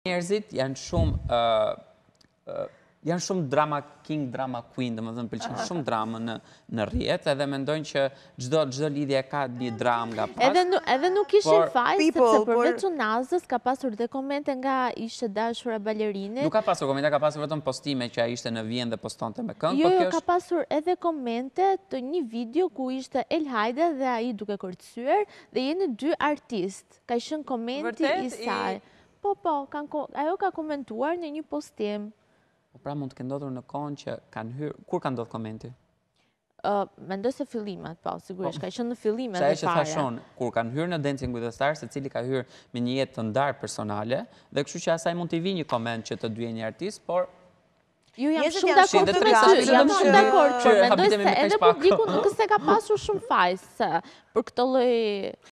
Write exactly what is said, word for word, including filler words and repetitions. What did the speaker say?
Njerëzit janë shumë uh, uh, janë shumë drama king, drama queen, domethënë pëlqen shumë dramë në në rrjet, edhe mendojnë që çdo çdo lidhje ka një dramë nga pas. Edhe nu, edhe nuk ishin Por, faj, people, sepse përveç por- unazës ka pasur dhe komente nga ishte dashura balerinit. Nuk ka pasur komente, ka pasur vetëm postime që ai ishte në Vjenë dhe postonte me këngë, Jo, por jo, kjo ka është pasur edhe komente të një video ku ishte Elhaida dhe ai duke kërcyer dhe jeni dy artist. Ka qenë komenti Vërtet, i saj. Po, po, kanë ko- ajo ka komentuar në një postim. Po pra mund të kenë ndodhur në kohën që kanë hyrë, kur ka ndodhur komenti? Uh, mendoj se fillimet, po, sigurisht, ka qenë në fillimet Se e ajo që fare. thashon, kur kanë hyrë në Dancing with the Stars, secili ka hyrë me një jetë të ndarë personale, dhe kështu që asaj mund t'i vi një koment që të dy e një artist, por Ju jam Njerëzit shumë janë dakord shumë me të ty, gatshëm jam që- shumë dakord, që por mendoj habitemi se me kaq edhe pak. publiku nuk se ka pasur shumë faj se për këtë lloj